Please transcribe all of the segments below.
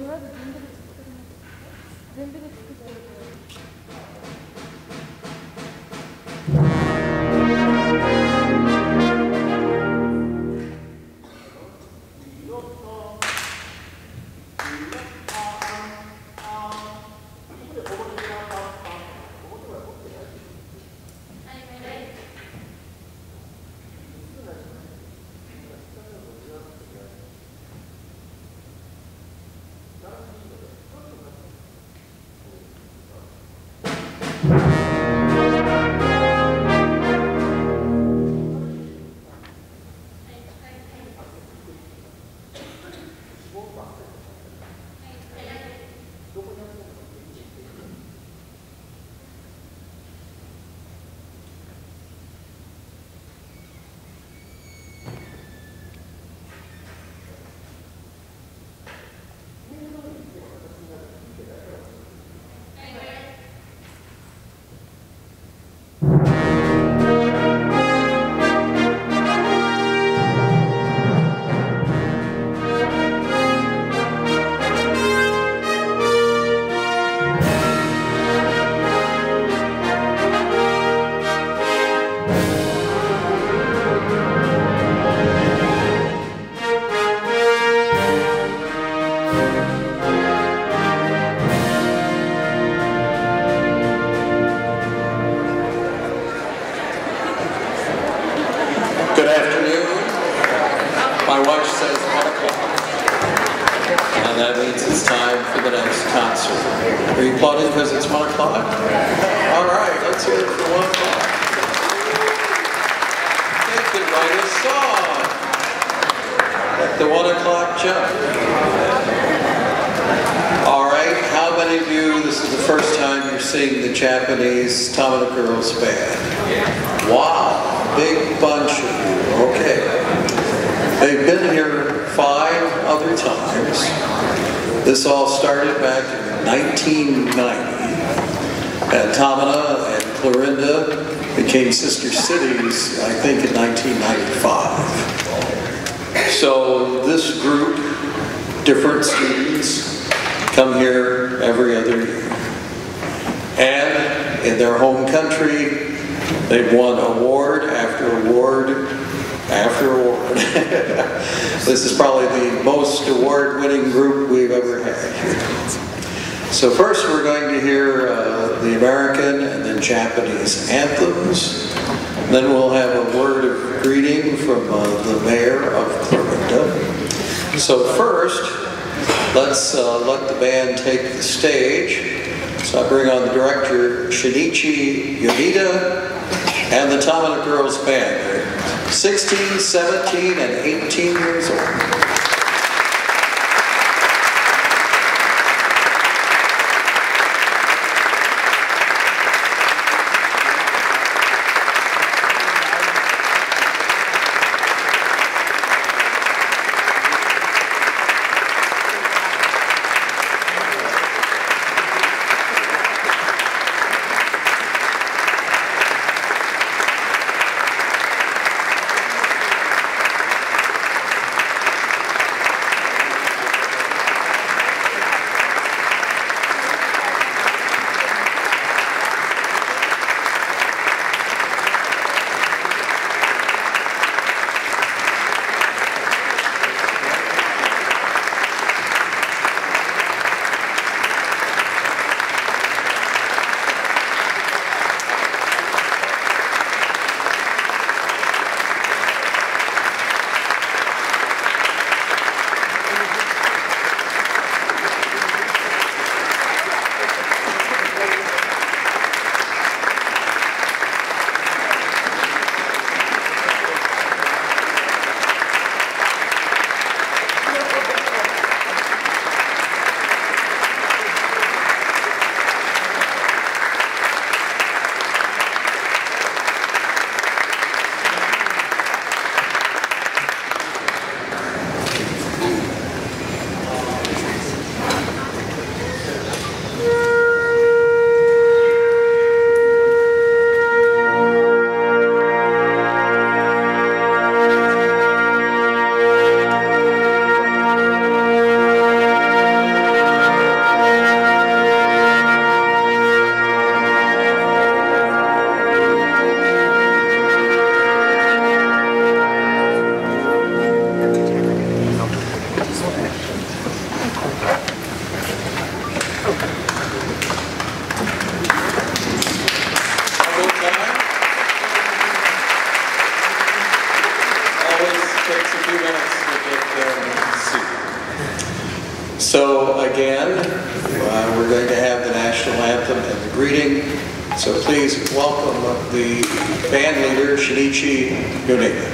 Japanese Tamana Girls Band. Wow, big bunch of you. Okay. They've been here 5 other times. This all started back in 1990. And Tamana and Clarinda became sister cities, I think, in 1995. So this group, different students, come here every other year. And in their home country, they've won award after award after award. This is probably the most award-winning group we've ever had here. So first we're going to hear the American and then Japanese anthems. Then we'll have a word of greeting from the mayor of Clarinda. So first, let's let the band take the stage. So I bring on the director, Shinichi Yonida, and the Tamana Girls Band. They're 16, 17, and 18 years old. So again, we're going to have the national anthem and the greeting. So please welcome the band leader, Shinichi Yoneda.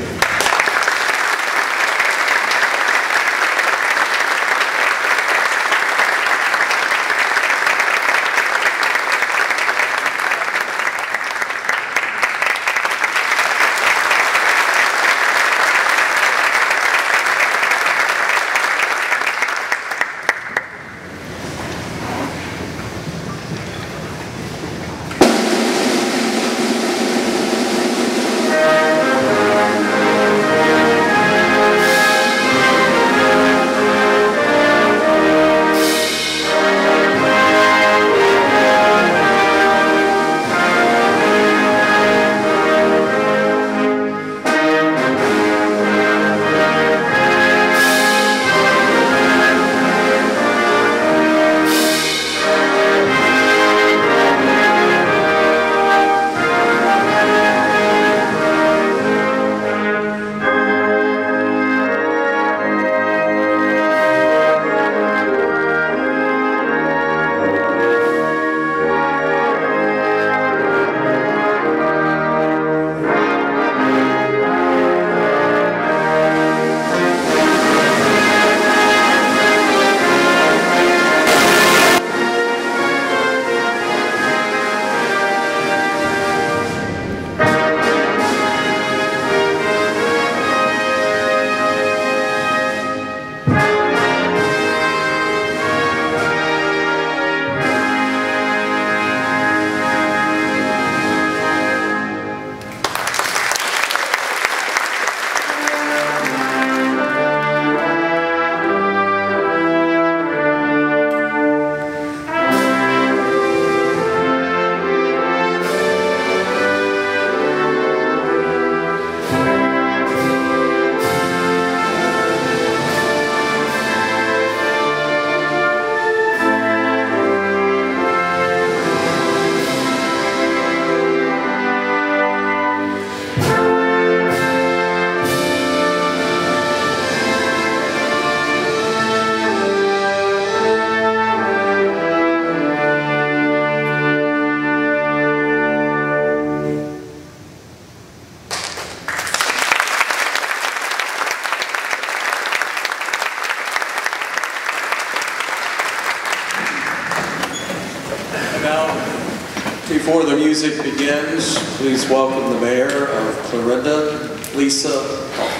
Before the music begins, please welcome the mayor of Clarinda, Lisa Hall.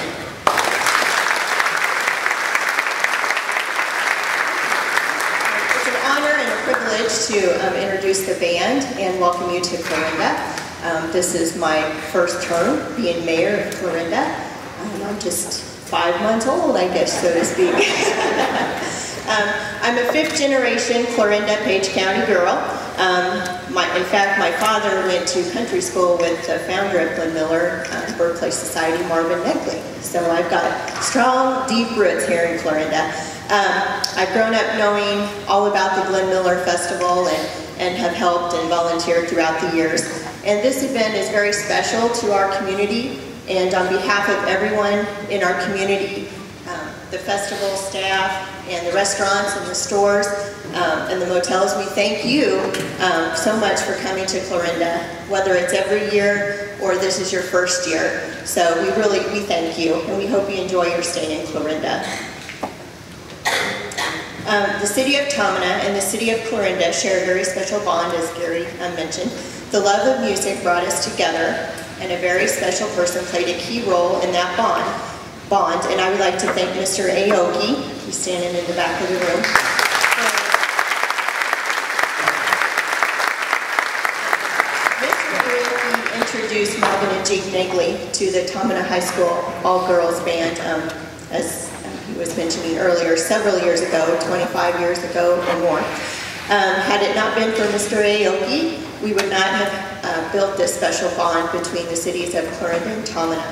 It's an honor and a privilege to introduce the band and welcome you to Clarinda. This is my first term being mayor of Clarinda. I'm just 5 months old, I guess, so to speak. I'm a 5th generation Clarinda Page County girl. In fact, my father went to country school with the founder of Glenn Miller, Birthplace Society, Marvin Neckley. So I've got strong, deep roots here in Clarinda. I've grown up knowing all about the Glenn Miller Festival and have helped and volunteered throughout the years. And this event is very special to our community, and on behalf of everyone in our community, the festival staff and the restaurants and the stores and the motels, we thank you so much for coming to Clarinda, whether it's every year or this is your first year. So we thank you, and we hope you enjoy your stay in Clarinda. The City of Tamana and the City of Clarinda share a very special bond, as Gary mentioned. The love of music brought us together, and a very special person played a key role in that bond. And I would like to thank Mr. Aoki. He's standing in the back of the room. Mr. Aoki introduced Marvin and Jake Negley to the Tamana High School all-girls band, as he was mentioning earlier, several years ago, 25 years ago or more. Had it not been for Mr. Aoki, we would not have built this special bond between the cities of Clarinda and Tamana.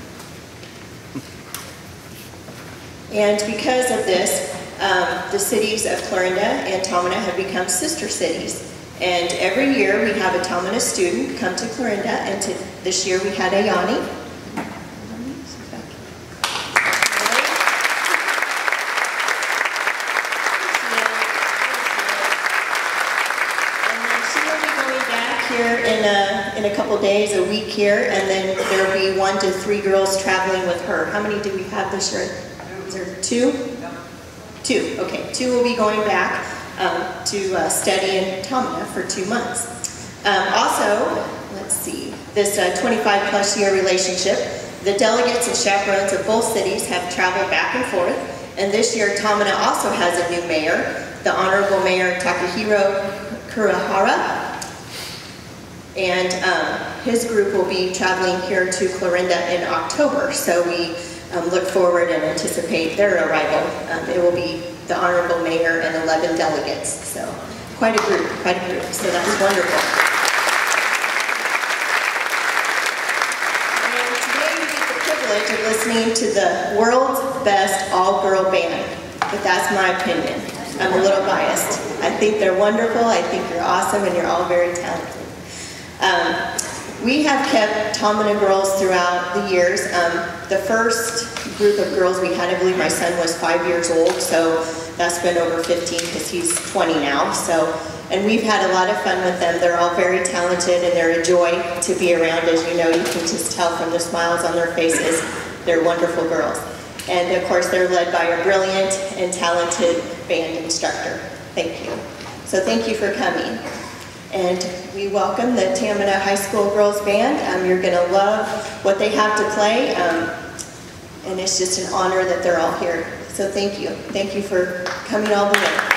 And because of this, the cities of Clarinda and Tamana have become sister cities. And every year we have a Tamana student come to Clarinda, and this year we had Ayani. here in a couple days, a week here, and then there'll be 1 to 3 girls traveling with her. How many do we have this year? Is there 2? No. 2, okay. 2 will be going back to study in Tamana for 2 months. Also, let's see, this 25 plus year relationship, the delegates and chaperones of both cities have traveled back and forth, and this year Tamana also has a new mayor, the Honorable Mayor Takahiro Kurihara, and his group will be traveling here to Clarinda in October, so we look forward and anticipate their arrival. It will be the Honorable Mayor and 11 delegates, so quite a group, so that's wonderful. And today we get the privilege of listening to the world's best all-girl band, but that's my opinion. I'm a little biased. I think they're wonderful, I think you're awesome, and you're all very talented. We have kept Tamana girls throughout the years. The first group of girls we had, I believe my son was 5 years old, so that's been over 15 because he's 20 now. And we've had a lot of fun with them. They're all very talented and they're a joy to be around. As you know, you can just tell from the smiles on their faces. They're wonderful girls. And of course, they're led by a brilliant and talented band instructor. Thank you. So thank you for coming. And we welcome the Tamana High School Girls Band. You're going to love what they have to play. And it's just an honor that they're all here. So thank you. Thank you for coming all the way.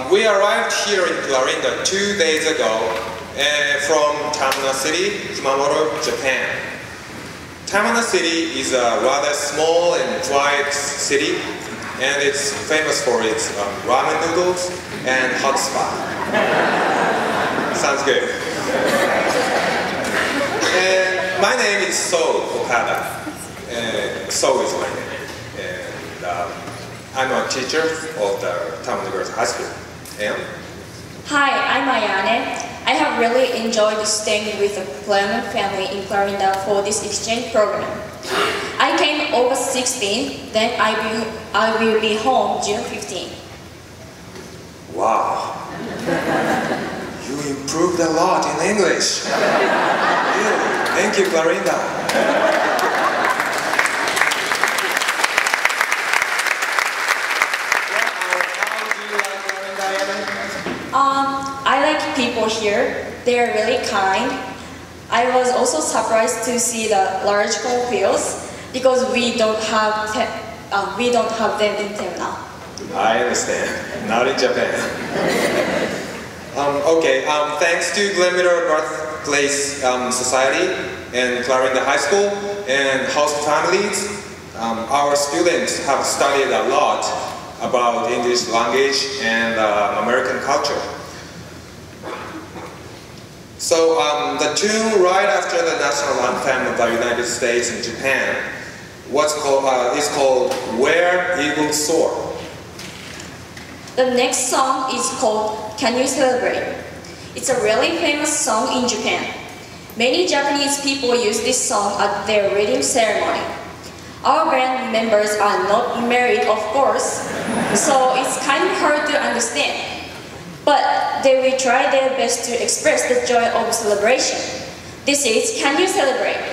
We arrived here in Clarinda 2 days ago from Tamana City, Kumamoto, Japan. Tamana City is a rather small and quiet city, and it's famous for its ramen noodles and hot spa. Sounds good. And my name is So Okada. So is my name. And I'm a teacher of the Tamana Girls High School. And? Hi, I'm Ayane. I have really enjoyed staying with the Glenn family in Clarinda for this exchange program. I came August 16, then I will be home June 15. Wow. You improved a lot in English. Really? Thank you, Clarinda. I like people here. They are really kind. I was also surprised to see the large cornfields because we don't have them in Tamana. I understand. Not in Japan. Thanks to Glenn Miller Birthplace Society and Clarinda High School and host families, our students have studied a lot about English language and American culture. So the tune right after the national anthem of the United States and Japan is called Where Eagles Soar. The next song is called Can You Celebrate? It's a really famous song in Japan. Many Japanese people use this song at their wedding ceremony. Our band members are not married, of course, so it's kind of hard to understand. But they will try their best to express the joy of celebration. This is Can You Celebrate?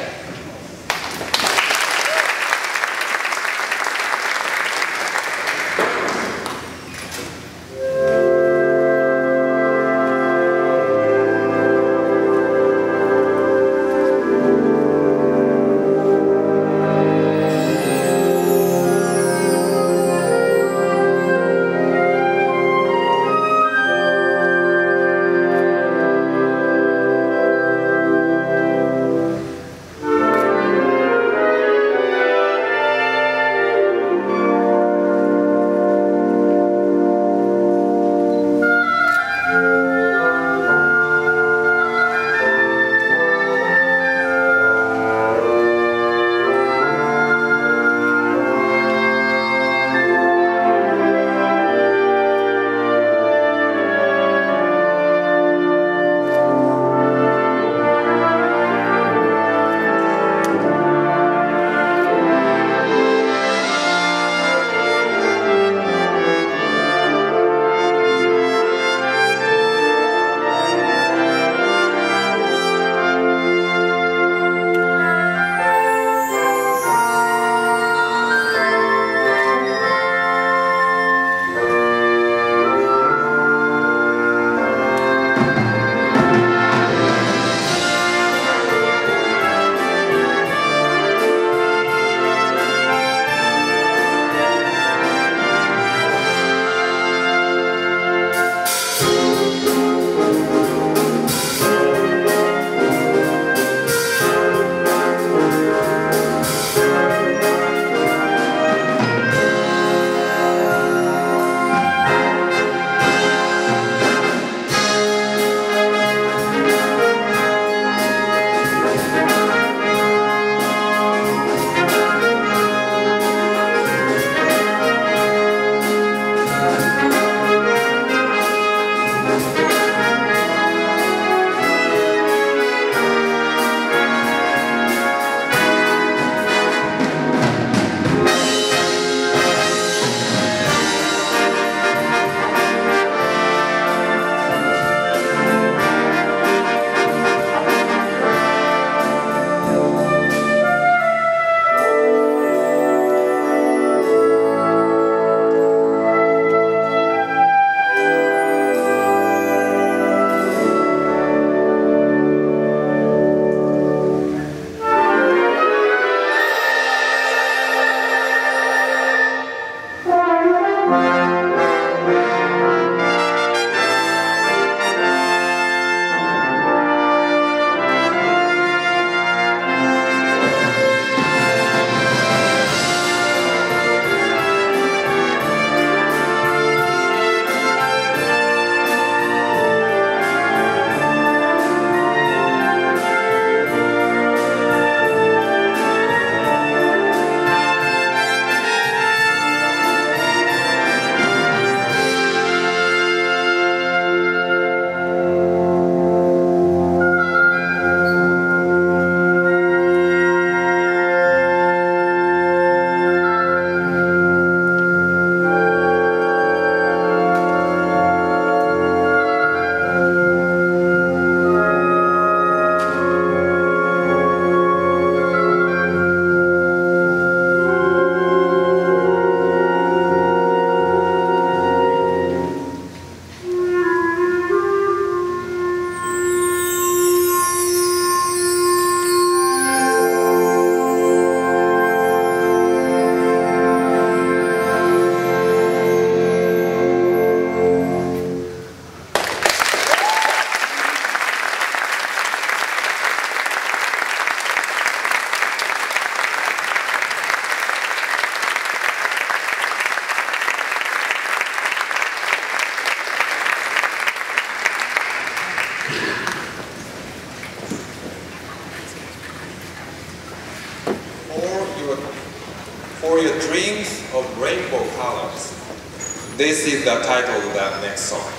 your dreams of rainbow colors. This is the title of that next song.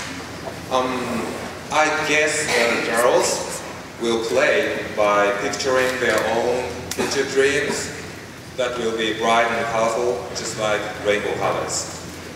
I guess the girls will play by picturing their own future dreams that will be bright and colorful, just like rainbow colors.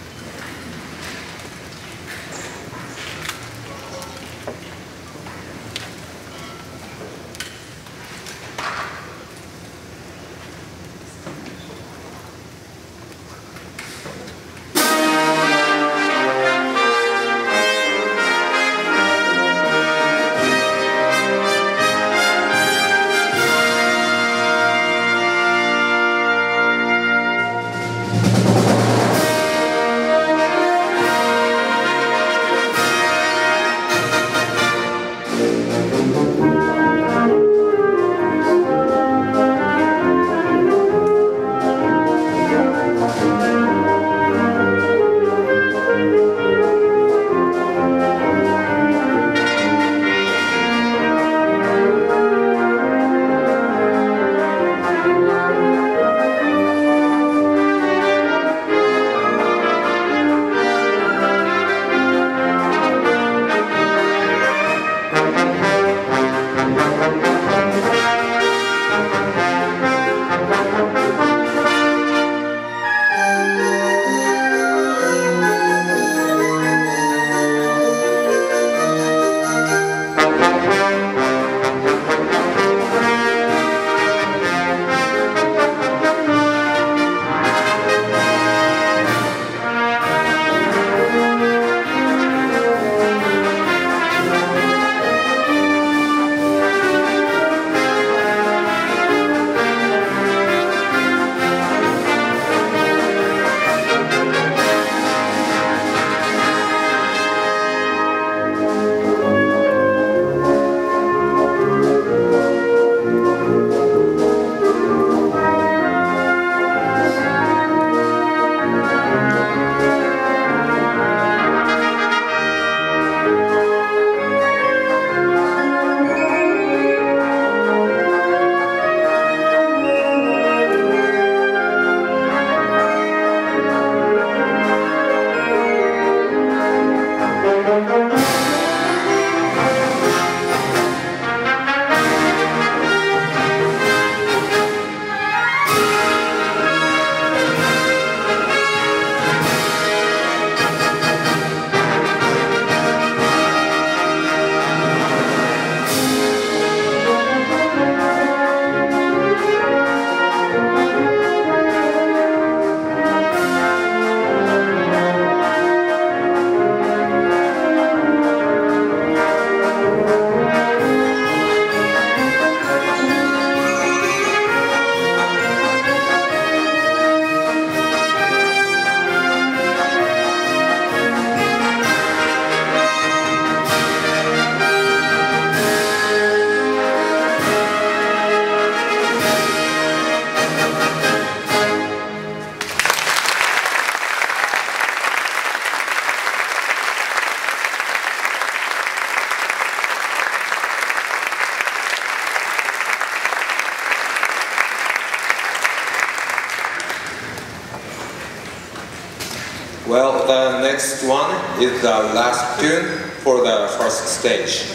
Well, the next one is the last tune for the first stage.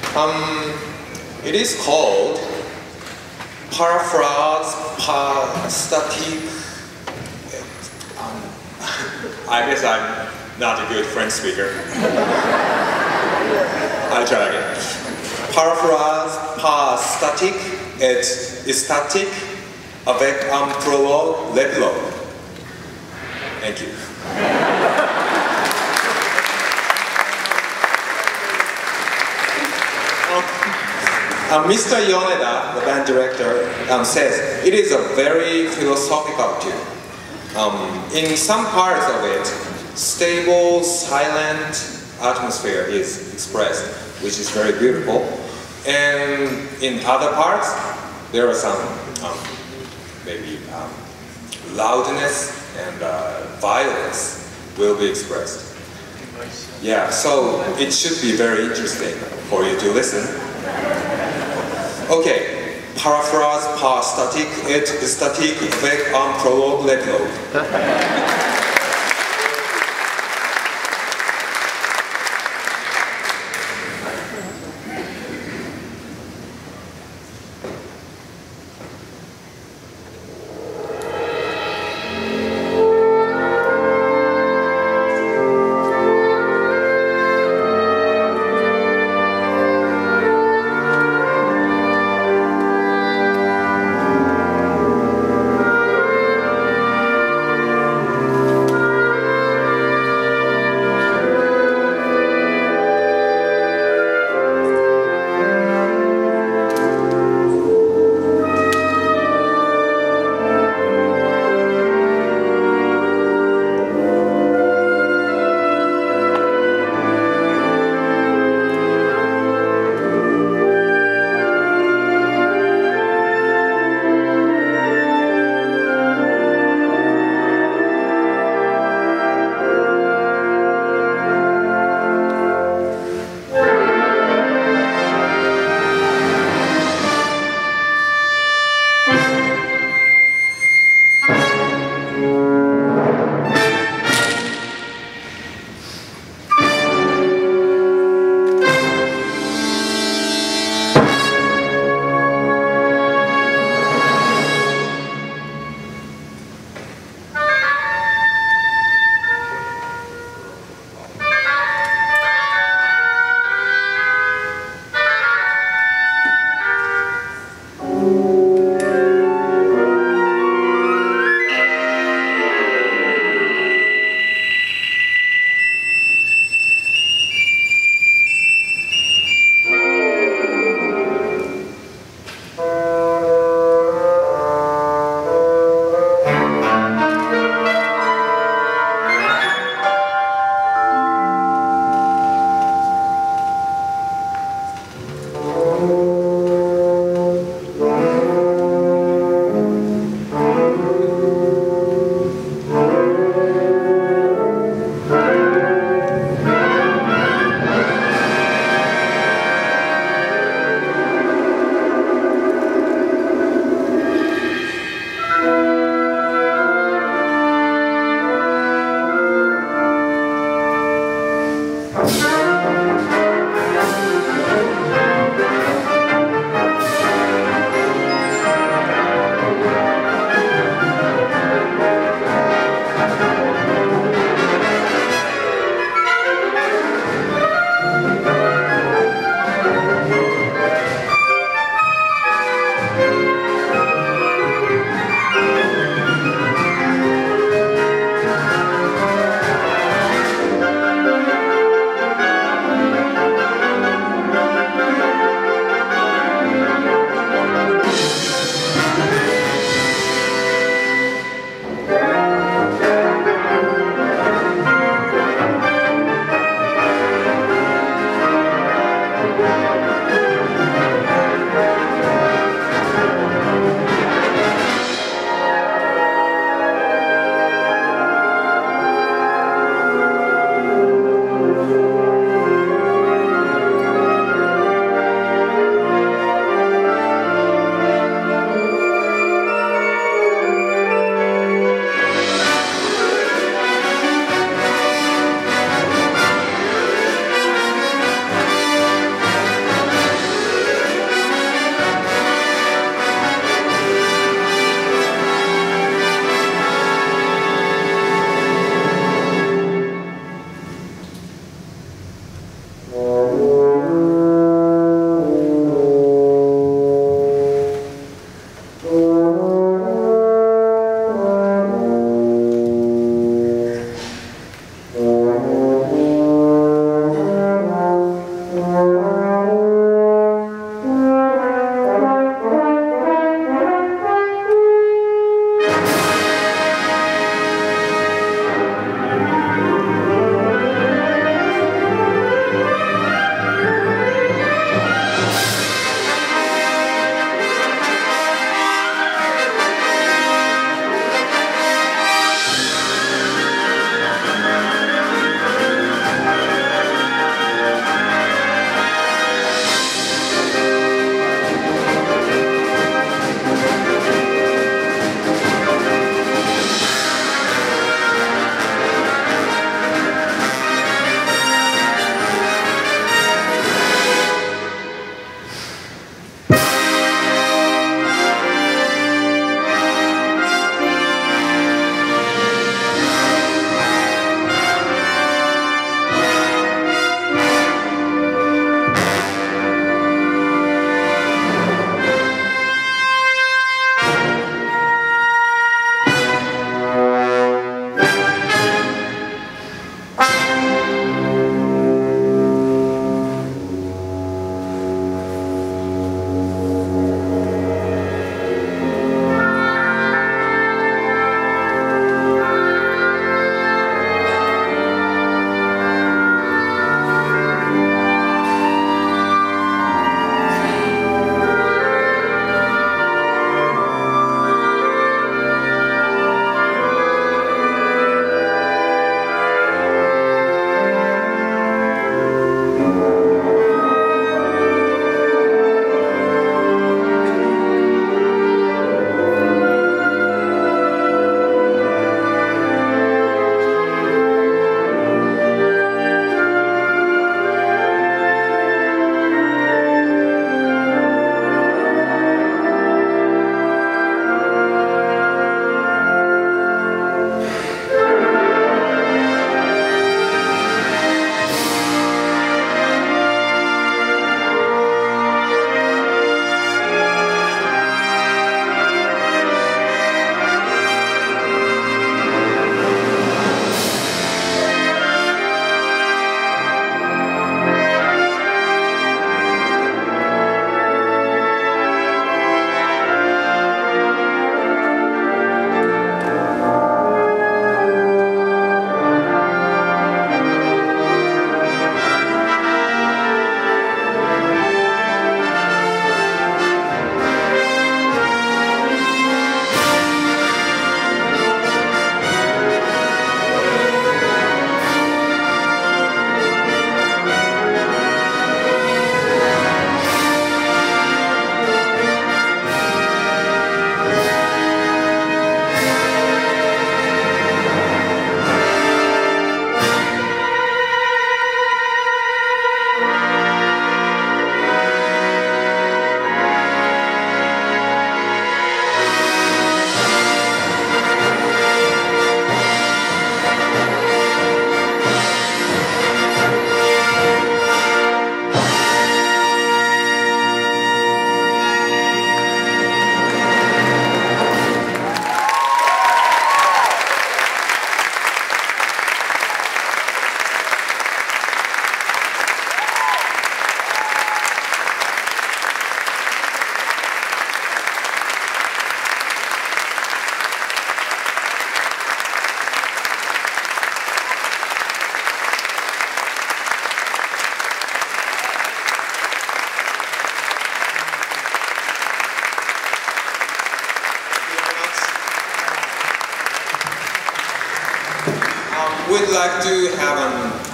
It is called Paraphrase Static. I guess I'm not a good French speaker. I'll try again. Paraphrase pas statique et statique avec un prologue l'épilogue. Thank you. Mr. Yoneda, the band director, says it is a very philosophical tune. In some parts of it, stable, silent atmosphere is expressed, which is very beautiful. And in other parts, there are some maybe loudness and violence will be expressed. Yeah, so it should be very interesting for you to listen. Okay, paraphrase par statique et statique avec un prologue l'épilogue.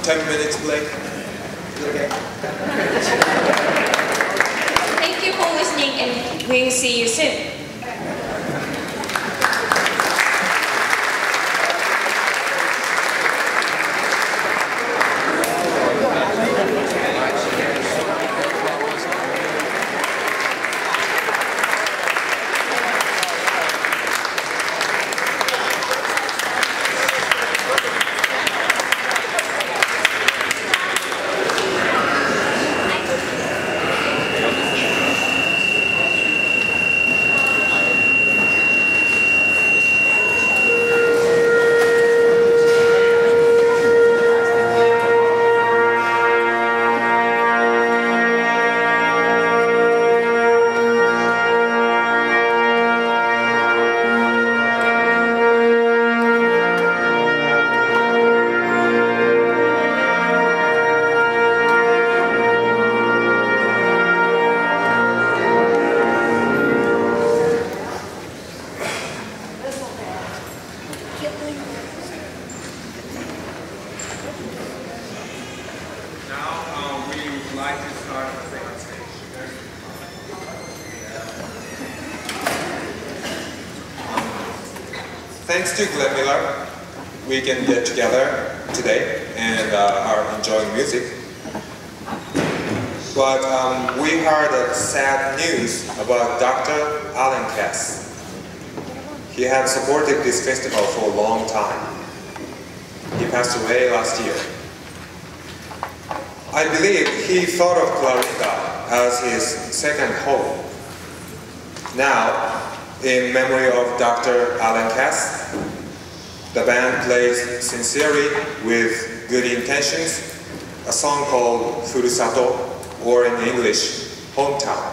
10 minutes break. Is it okay? Thank you for listening, and we'll see you soon. Thanks to Glenn Miller, we can get together today and are enjoying music. But we heard a sad news about Dr. Alan Cass. He had supported this festival for a long time. He passed away last year. I believe he thought of Clarinda as his second home. Now, in memory of Dr. Alan Cass, the band plays sincerely with good intentions a song called Furusato, or in English, Hometown.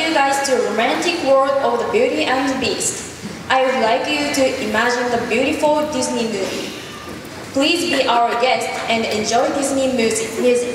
you guys to the romantic world of the Beauty and the Beast. I would like you to imagine the beautiful Disney movie. Please be our guest and enjoy Disney music.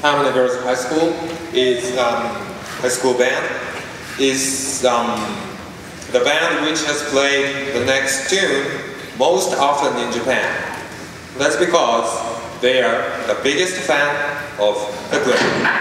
Tamana Girls High School is high school band is the band which has played the next tune most often in Japan. That's because they are the biggest fan of the group.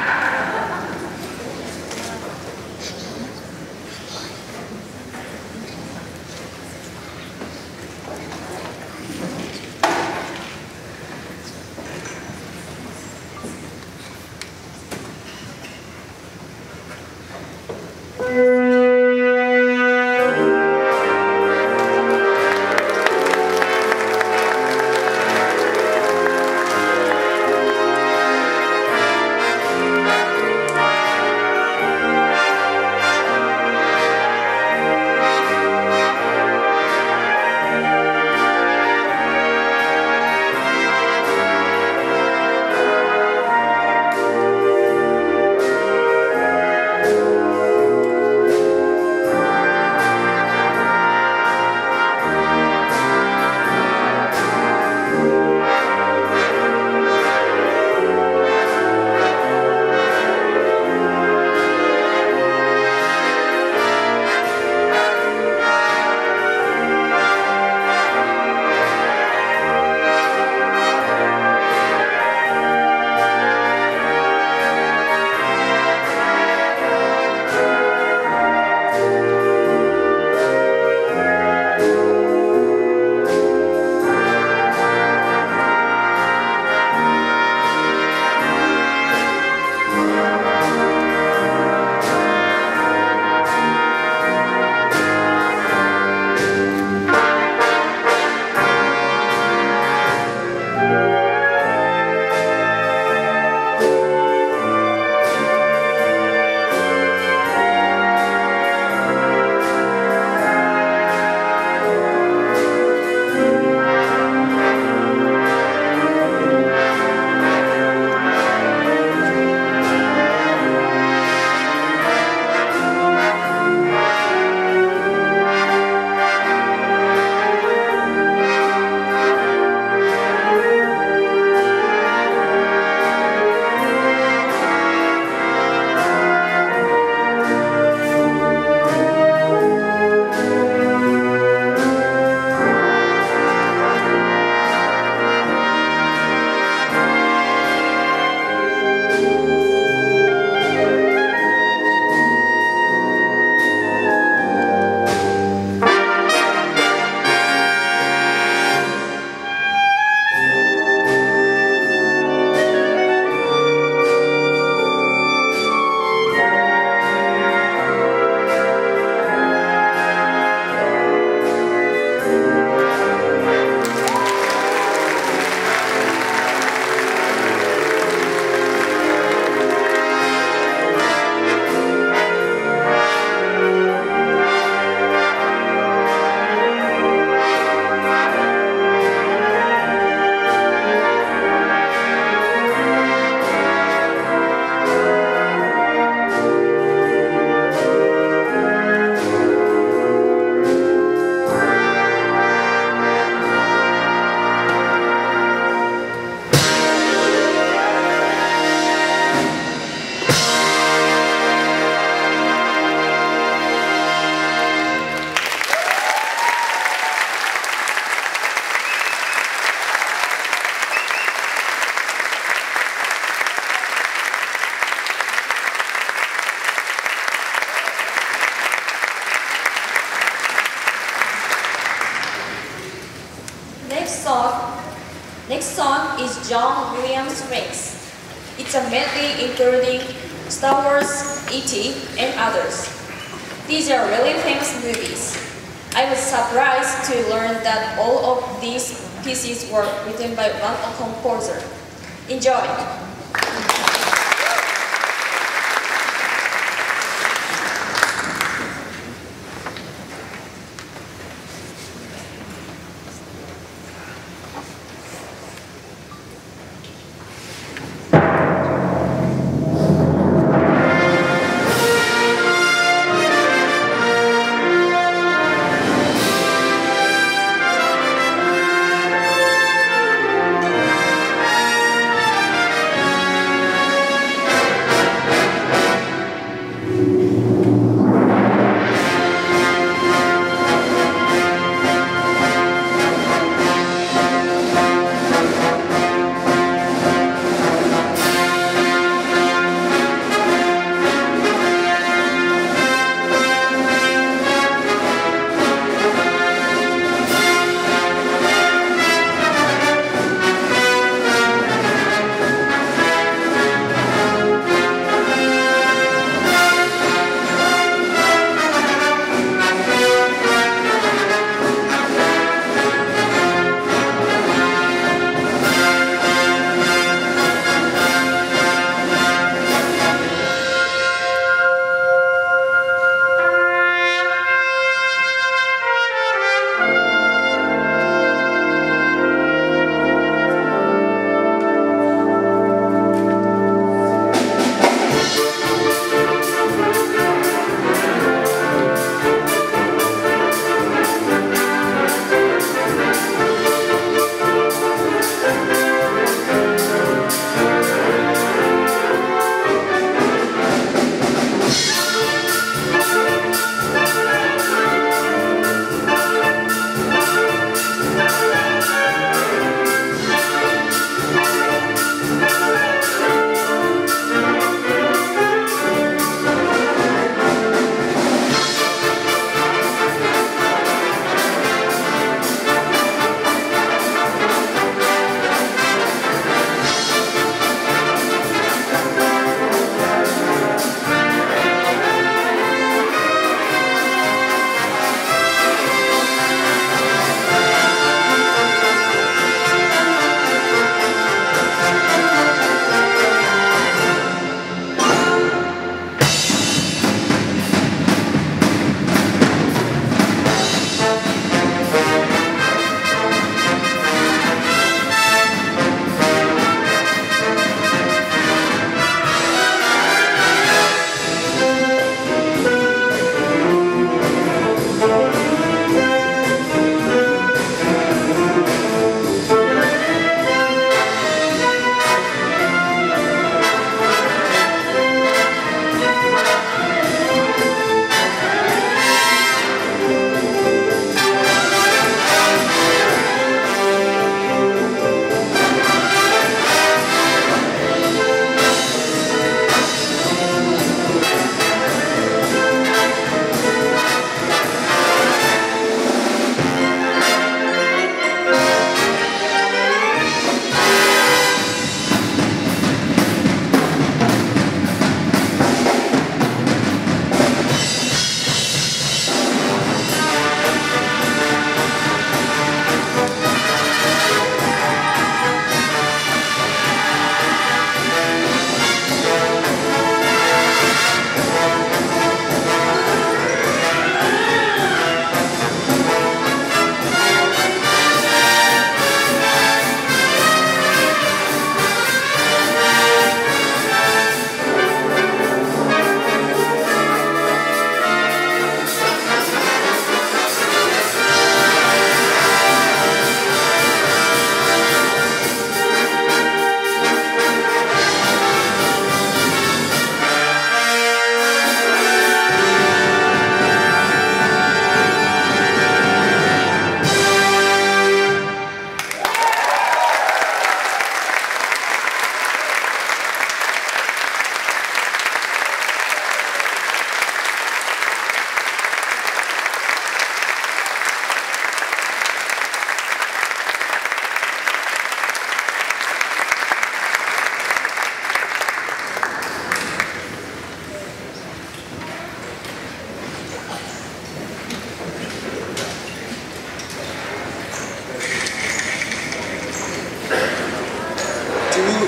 Next song is John Williams' Rings. It's a medley including Star Wars, E.T., and others. These are really famous movies. I was surprised to learn that all of these pieces were written by one composer. Enjoy!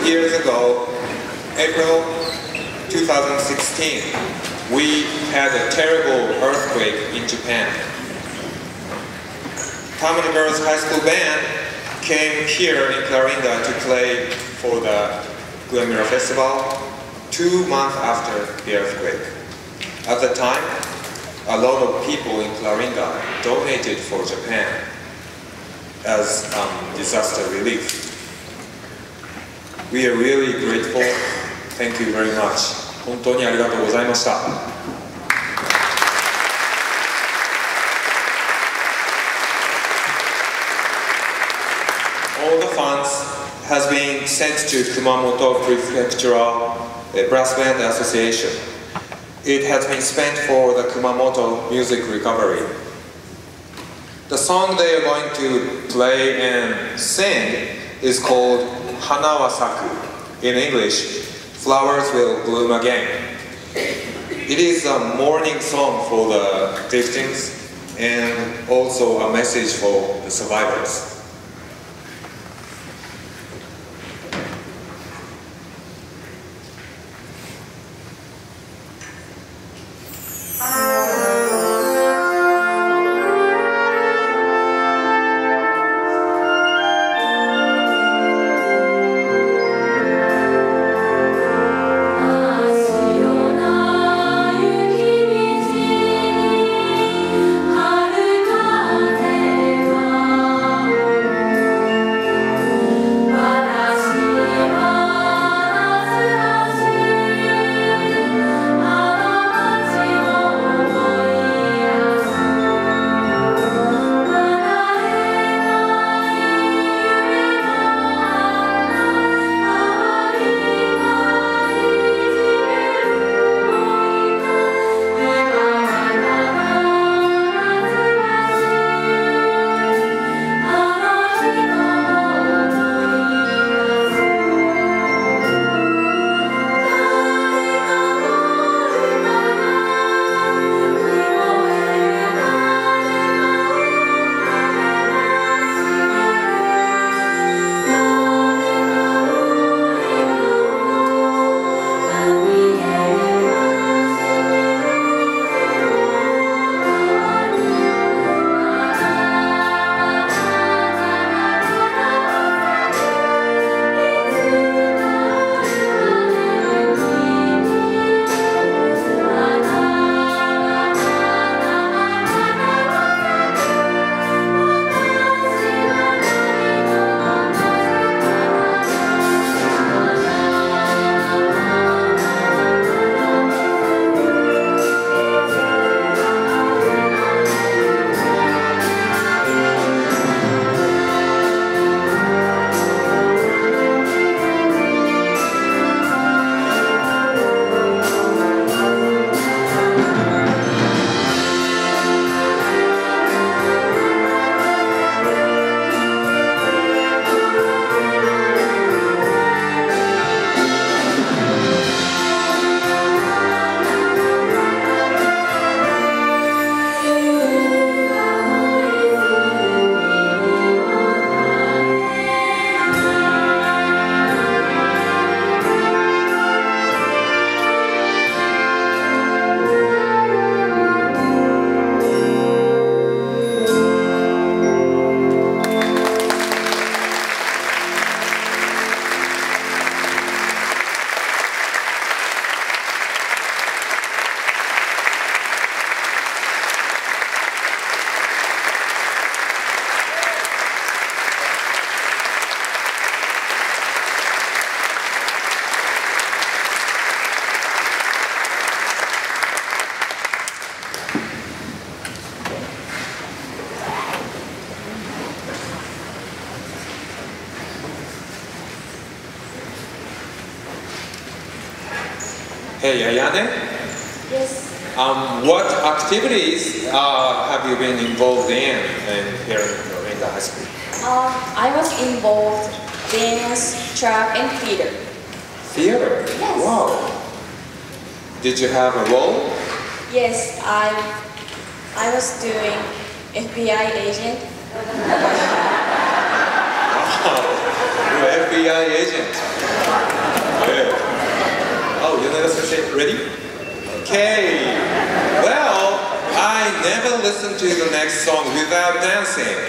years ago, April 2016, we had a terrible earthquake in Japan. Tamana Girls High School band came here in Clarinda to play for the Glenn Miller Festival 2 months after the earthquake. At the time, a lot of people in Clarinda donated for Japan as disaster relief. We are really grateful. Thank you very much. 本当にありがとうございました。All the funds has been sent to Kumamoto Prefectural Brass Band Association. It has been spent for the Kumamoto music recovery. The song they are going to play and sing is called Hana wa Saku. In English, Flowers Will Bloom Again. It is a mourning song for the victims and also a message for the survivors. Hey, Ayane? Yes. What activities have you been involved in here in Clarinda High School? I was involved dance, track, and theater. Theater? Yes. Wow. Did you have a role? Yes, I was doing FBI agent. Wow, you're an FBI agent. Oh, you're not ready? Okay. Well, I never listen to the next song without dancing.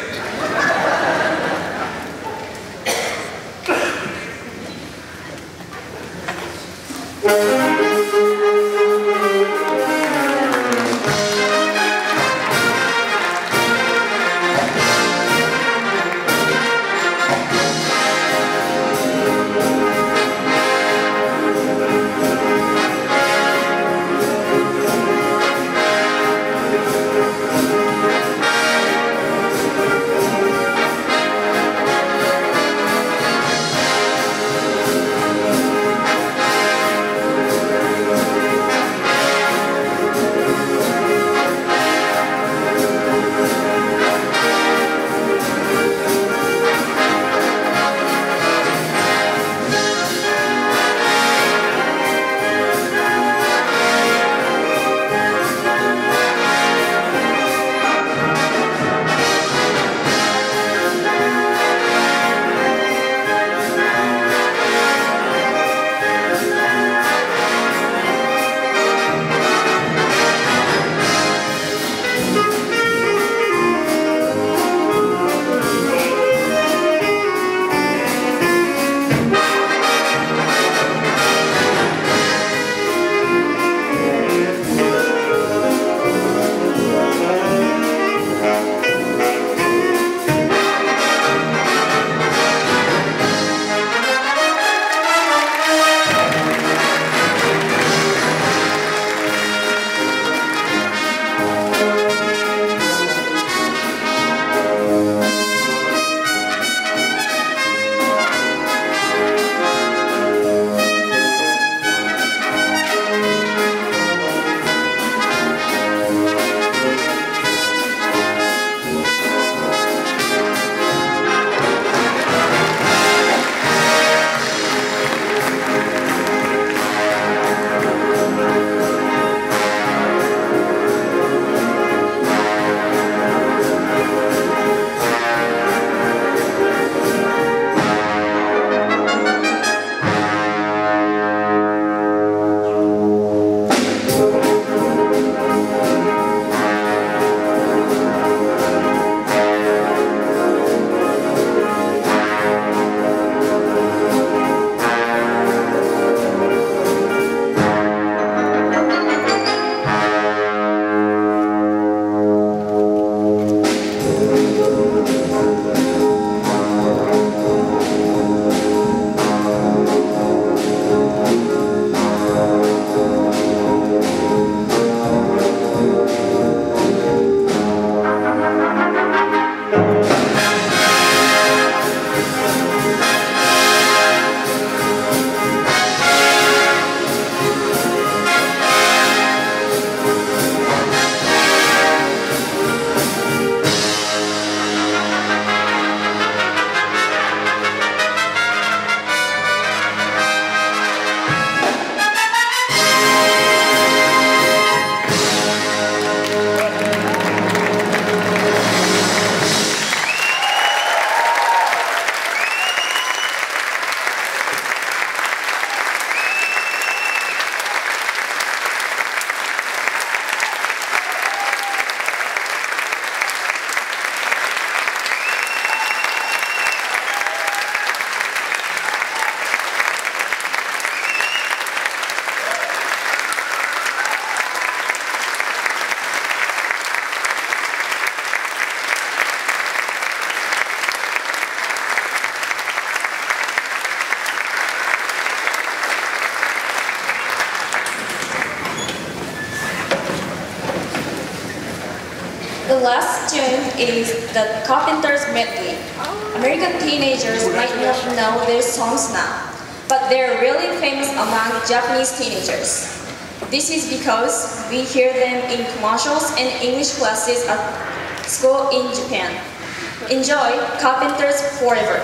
The last tune is the Carpenters Medley. American teenagers might not know their songs now, but they're really famous among Japanese teenagers. This is because we hear them in commercials and English classes at school in Japan. Enjoy Carpenters Forever.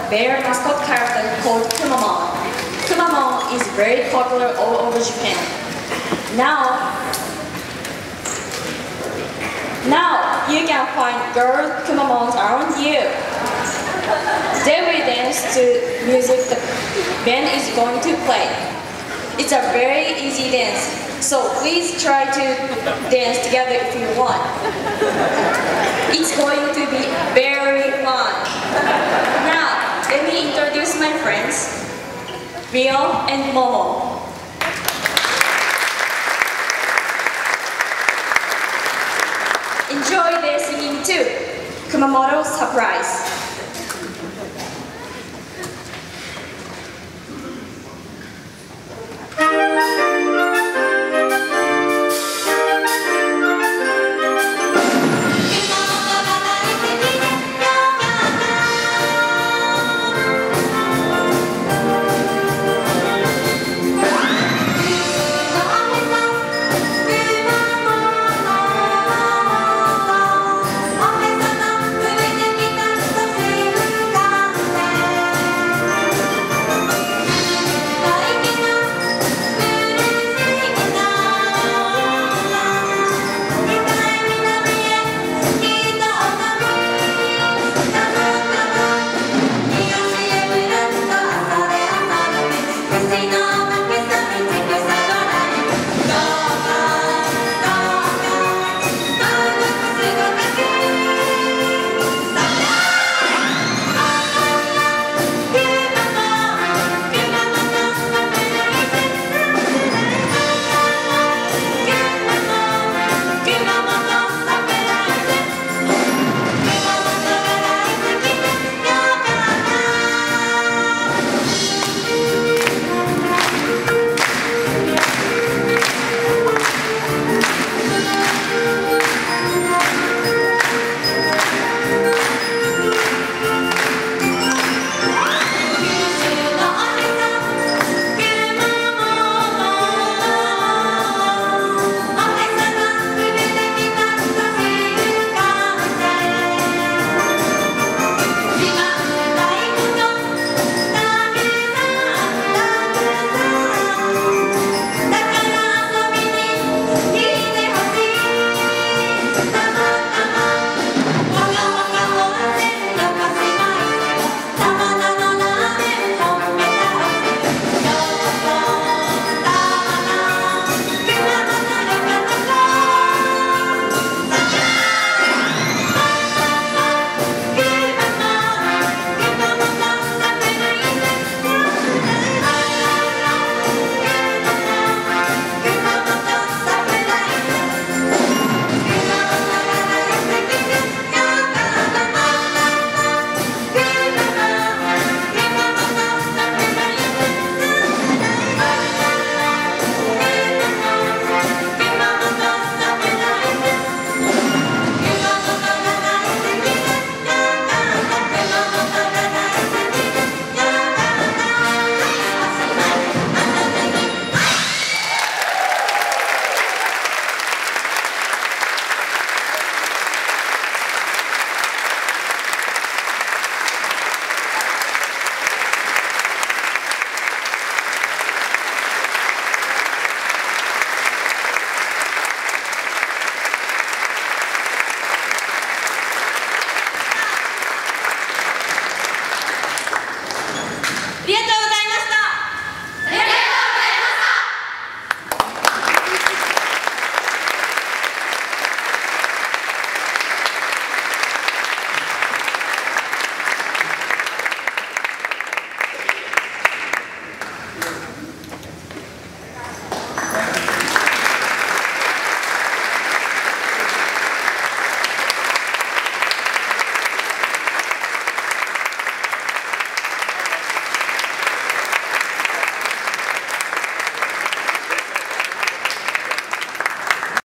bear mascot character called Kumamoto. Kumamoto is very popular all over Japan. Now you can find girl Kumamotos around you. They will dance to music the band is going to play. It's a very easy dance, so please try to dance together if you want. It's going to be very fun. Now, let me introduce my friends, Rio and Momo. Enjoy their singing too. Kumamoto Surprise.